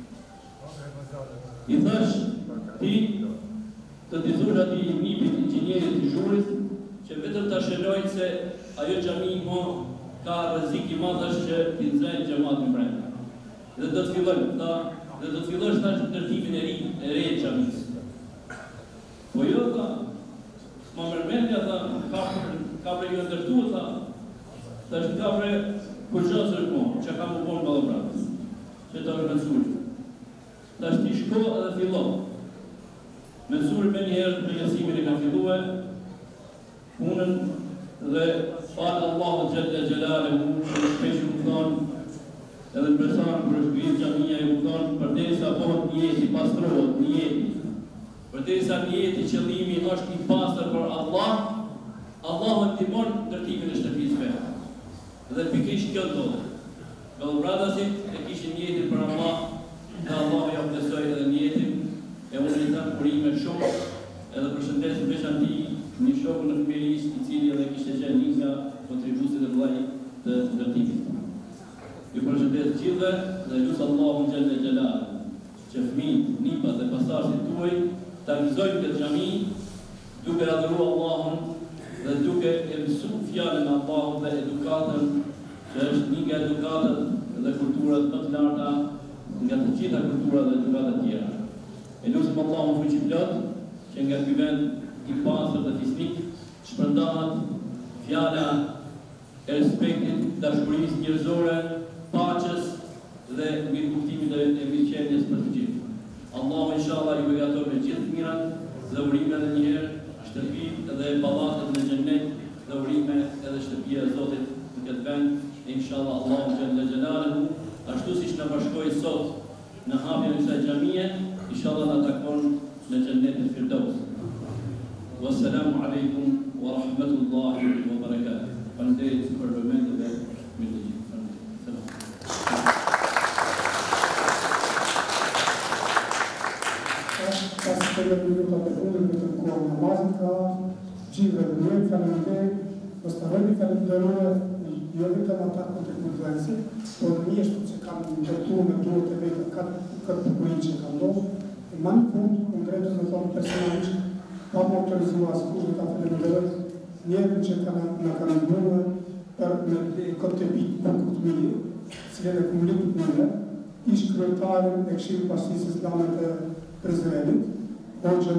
I thash ti të dizur ati nipit inxhinierit të zhurit, që vetëm ta shënojnë se ajo xhami mo ka rrezik i madh është që t'i nxjerrë xhamatin brenda. Dhe do të fillojmë, tha, dhe do të fillosh tash ndërtimin e ri, e re të xhamisë. Po jo, tha, ma mërmendja, tha, ka kapre ju ndërtu, tha, tash kapre kur gjasër mo, që ka më bon balobratës, që ta është Mensuri. Tash ti shko edhe fillo. Mensuri me njëherë me jasimin e ka filluar punën dhe falë Allahu Gjelle Gjelale mu, që shpeshu më thonë, edhe në presanë për është grijë xhamia i më thonë, për deri sa pohët njeti, pastrohet njeti, për deri sa njeti qëllimi është i pastër për Allah, Allahu në timon ndërtimin e shtëpisë vetë. Dhe pikrisht kjo ndodhe. Belobradasit e kishin njetin për Allah, dhe Allah ja plesoj edhe njetin, e unë i thënë kurime shumë, edhe përshëndesim veçanti një shokun në fëmijërisë, i cili edhe kishte qenë një nga kontributet e vllajit të ndërtimit. Ju përshëndes gjithëve dhe lusë Allahun Gjelle Gjelale, që fëmijët, nipat dhe pasardhësit tuaj ta gëzojnë këtë xhami, duke adhuruar Allahun dhe duke e mësuar fjalën e Allahut dhe edukatën, që është një nga edukatat dhe kulturat më të larta nga të gjitha kulturat dhe edukatat tjera. E lusim Allahun fuqi plot, që nga ky vend i pastër dhe fisnik shpërndahet fjala e respektit, dashurisë njerëzore, paqes dhe mirëkuptimit inshallah ju begaton me gjithë mirat dhe urime edhe njëherë, shtëpi edhe pallatet në xhennet dhe urime edhe shtëpia e Zotit në këtë vend, inshallah Allahu xhalla xhelaluhu, ashtu siç na bashkoi sot në hapjen e kësaj xhamie, inshallah na takon në xhennetin Firdaus. Wassalamu alaikum wa rahmatullahi wa barakatuh. Faleminderit për vëmendjen dhe mirëdijim. Selam. Ka së të jetë minuta të fundit me të kohë namazit ka gjithë dhe njëjtë faleminderit, mos të rëni falenderojë jo vetëm ata kontribuensit, por mjeshtu që kanë ndërtuar me duhet e vetë këtë bukurin që kanë ndodhur. Ma në fund, unë drejtë me thonë personalisht, pa më autorizuar askush dhe ka falenderoj njerën që kanë në kanë ndërë për me këtë të bitë bukur të mirë, cilën e kumullimit mire, ish kryetarin e Këshillit Bashkisë Islame të Prizrenit, Hoxhën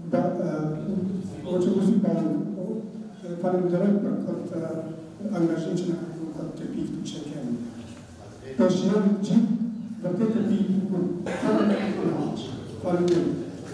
Huzi Banu. Falenderoj për këtë angazhim që në ka dhënë këtë të bitë që kemi. Për shërën gjithë, vërtet të bitë bukur, falenderoj.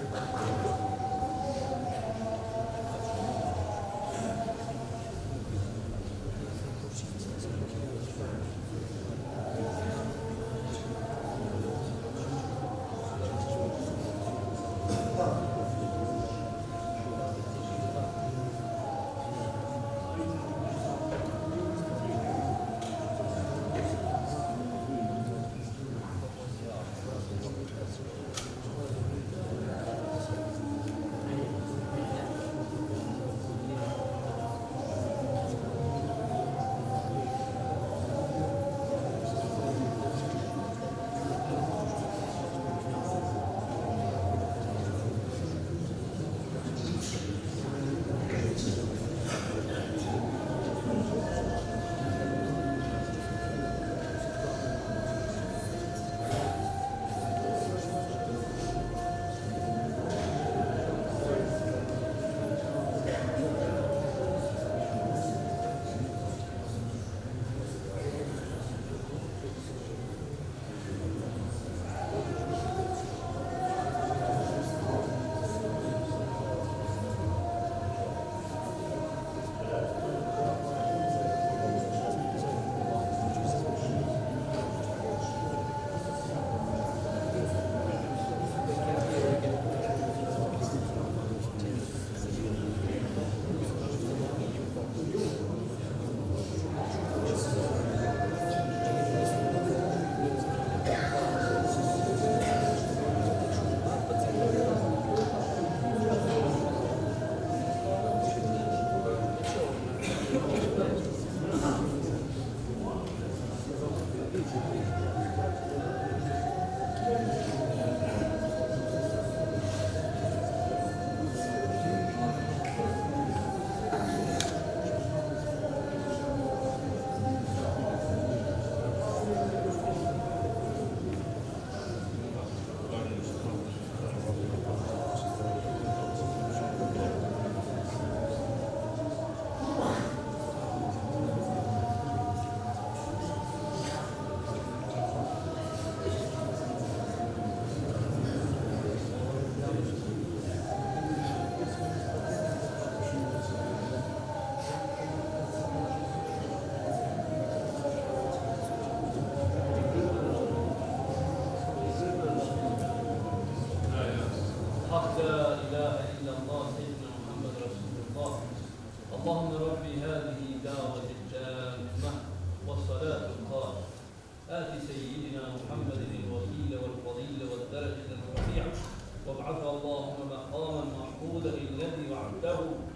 اللهم ربي هذه دعوة التامة والصلاة القائمة آت سيدنا محمد الوسيلة والفضيلة والدرجة الرفيعة وابعثه اللهم مقاما محمودا الذي وعدته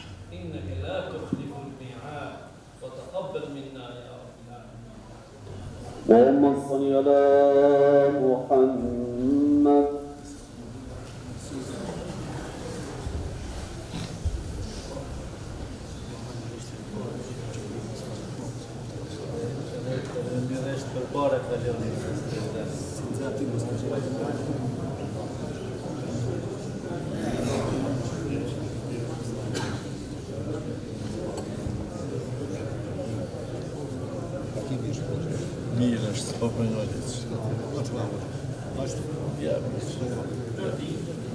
إنك لا تخلف الميعاد وتقبل منا يا رب العالمين. اللهم صل على محمد. Mirë është, po përnojit. Ja,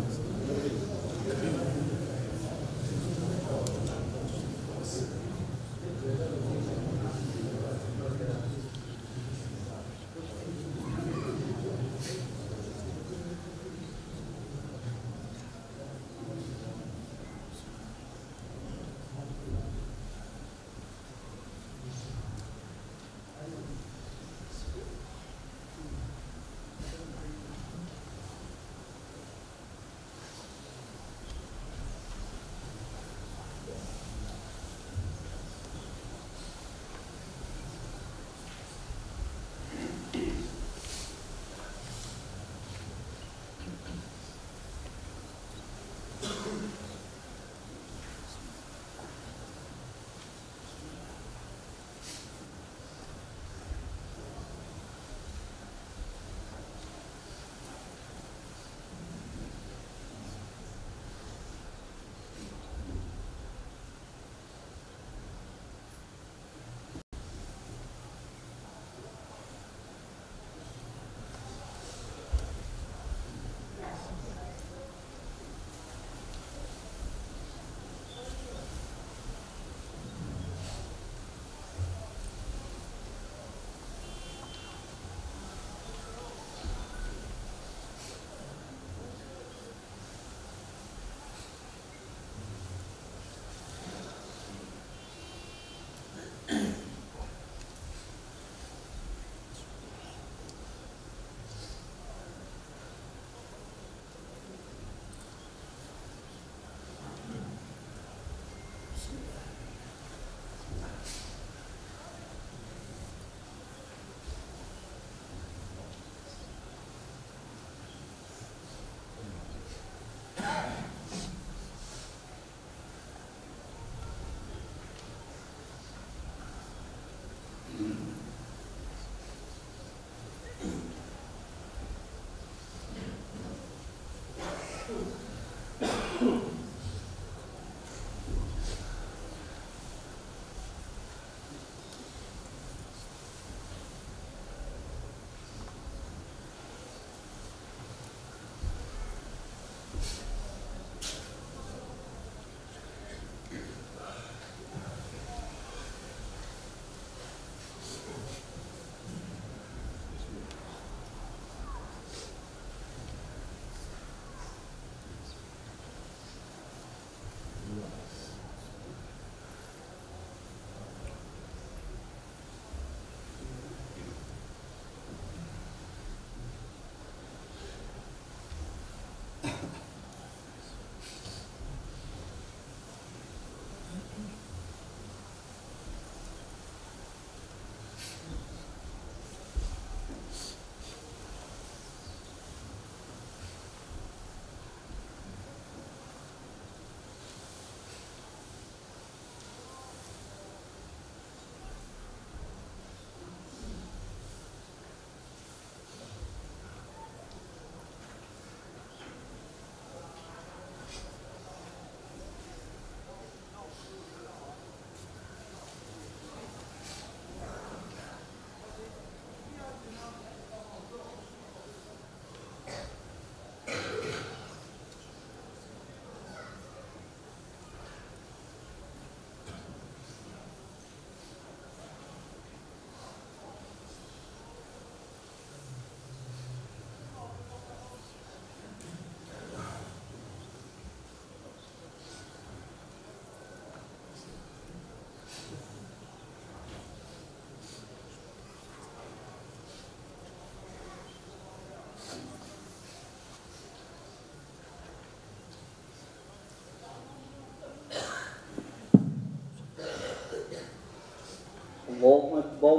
الله أكبر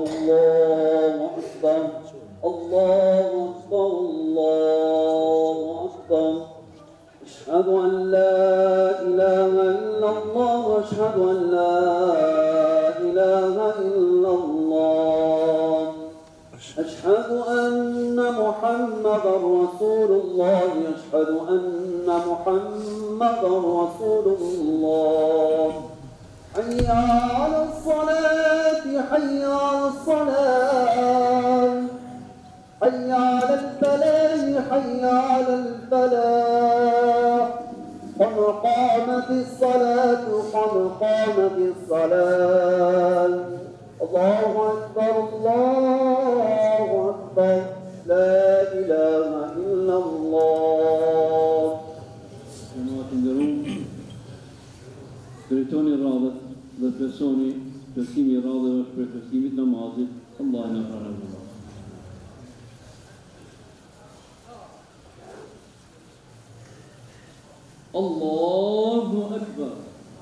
الله أكبر الله أكبر الله أكبر أشهد أن لا إله إلا الله أشهد أن لا إله إلا الله أشهد أن محمدا رسول الله أشهد أن محمدا رسول الله حي على الصلاة حي على الصلاة حي على الفلاح حي على الفلاح قد قامت الصلاة قد قامت الصلاة الله أكبر الله أكبر لا إله إلا الله. Jemaat nderuar, drejtoni radhët dhe plotësoni plotësimi i radhëve është për plotësimit namazit. Allah na pranojë. Allahu Akbar.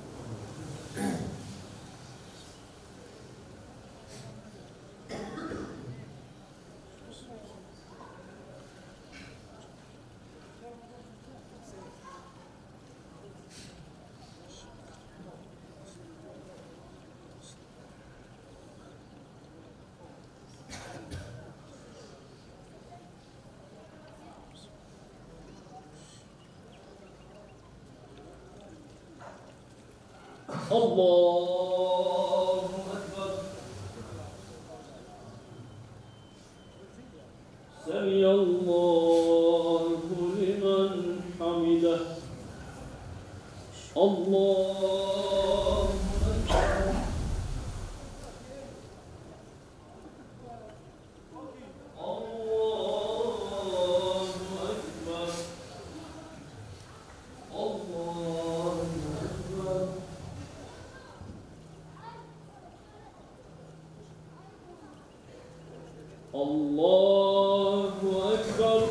Allahu Akbar. Sami Allahu liman hamidah. Allahu Akbar. Allahu Akbar.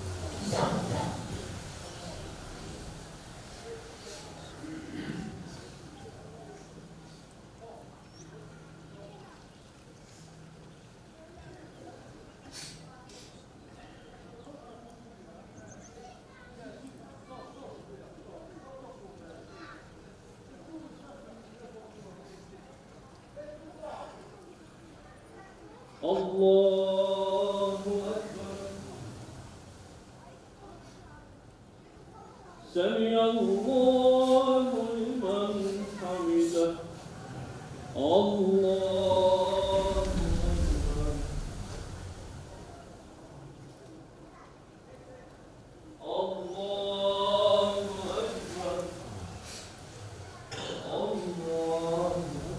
Allahu Akbar. Sami Allahu liman hamidah. Allahu Akbar. Allahu Akbar. Allahu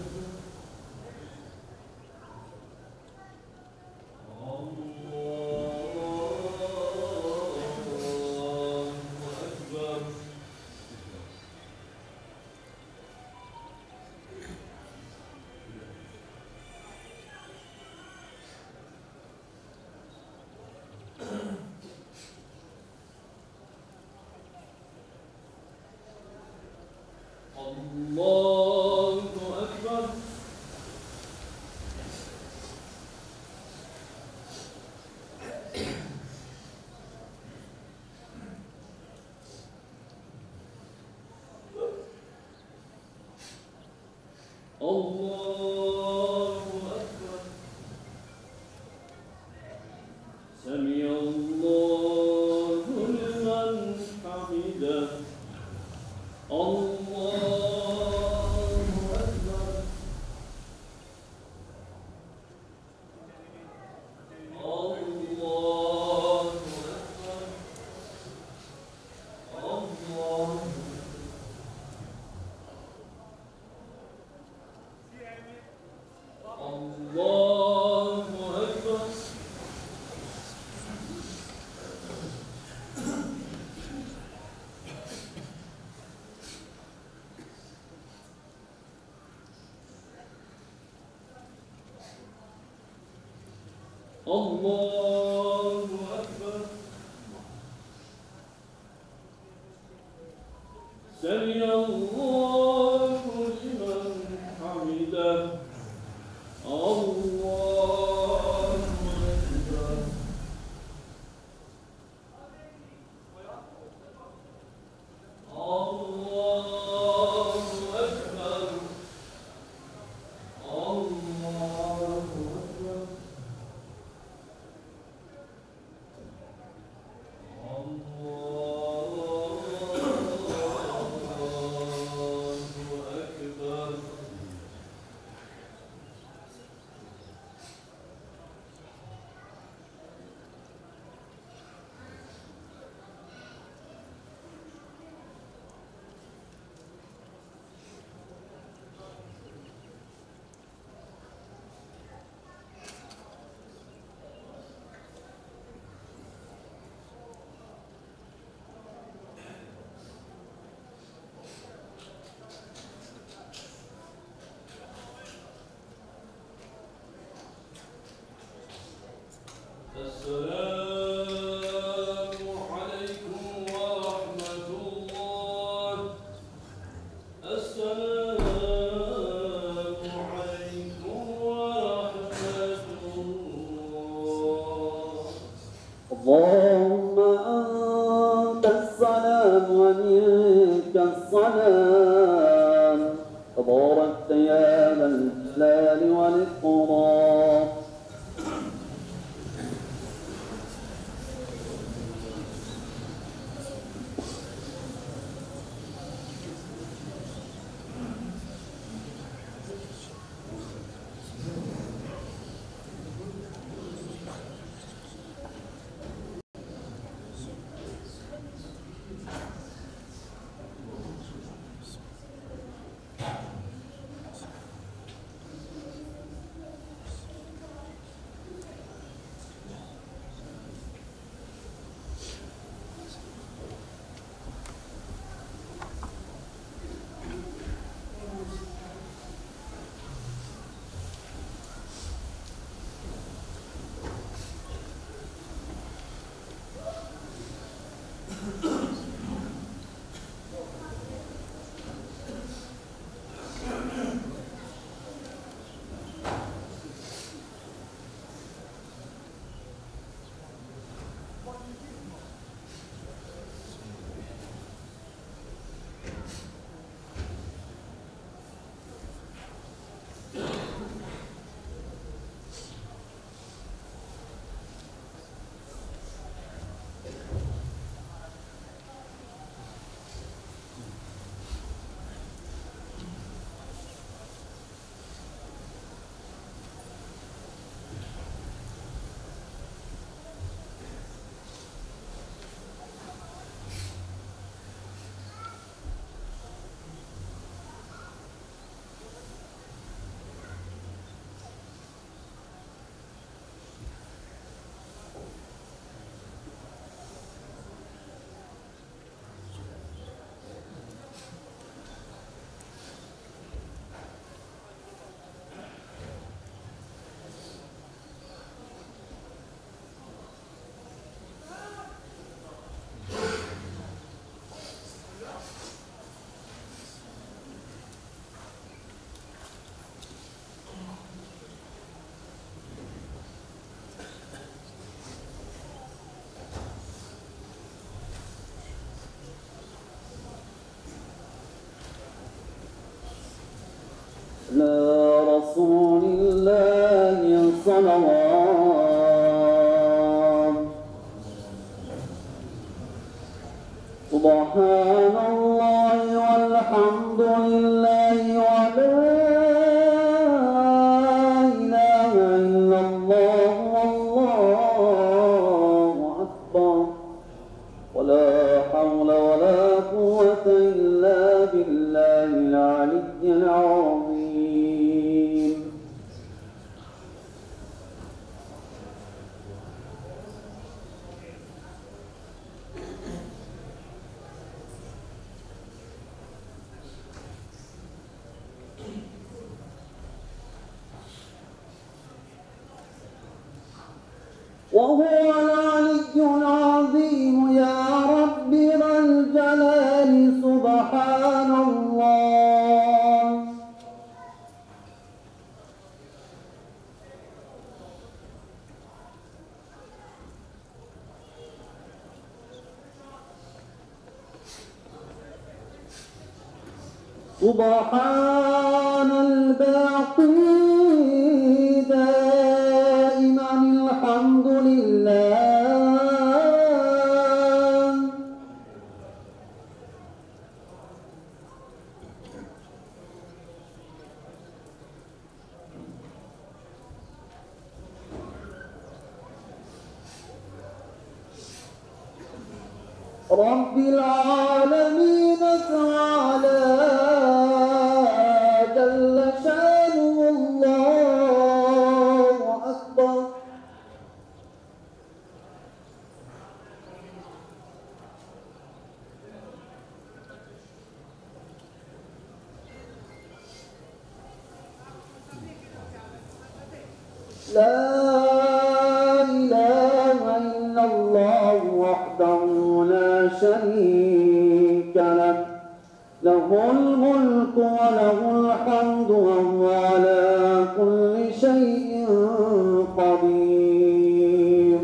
Allahu Akbar. Allahu Akbar. Sami Allahu liman hamidah. Allahu Akbar. Allahu Akbar. Allahu Allahu Akbar. Allahu Akbar. Sami Allahu liman hamidah. Allahu Akbar. Allahu Akbar. Allahu Akbar. Allah اللهم أنت السلام ومنك السلام تباركت يا ذا الجلال والإكرام. على رسول الله صلوات. سبحان الله والحمد لله ولا إله إلا الله والله أكبر ولا حول ولا قوة إلا بالله العلي العظيم. وهو العلي العظيم يا رب ذا الجلال سبحان الله. سبحان الباقي دائما الحمد لله. رب العالمين تعالى جل شانه الله أكبر. لا إله شريك له له الملك وله الحمد وهو على كل شيء قدير.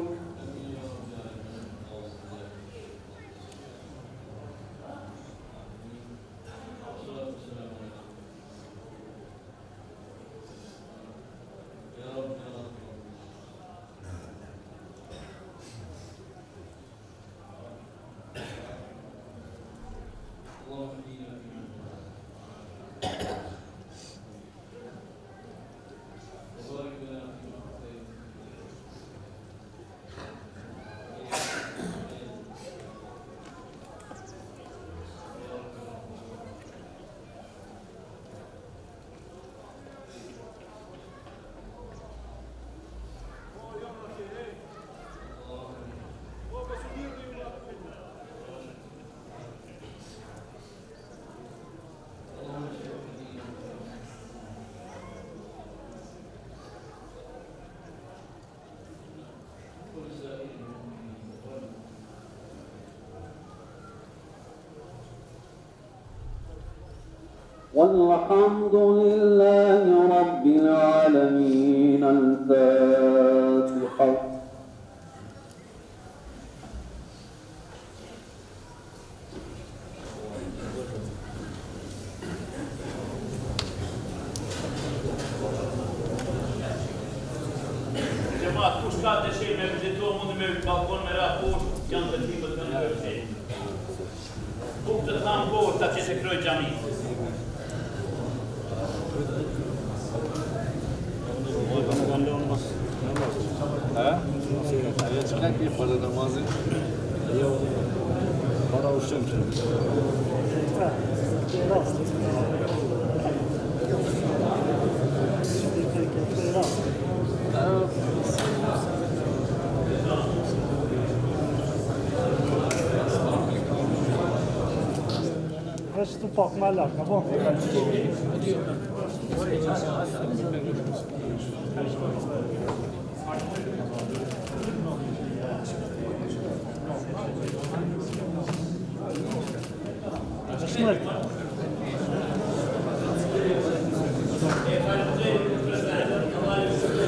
والحمد لله رب العالمين. الفاتحة. Jemaat, kush ka dëshirë me vizituar mundi me balkon me raport, janë të tipët të në vërgjë. Buk të thamë porta që se kroj gjami. Ha? Aja që ka ki për namazin? Jo, para ushqim që. Është të pak më larg, apo? Smrt.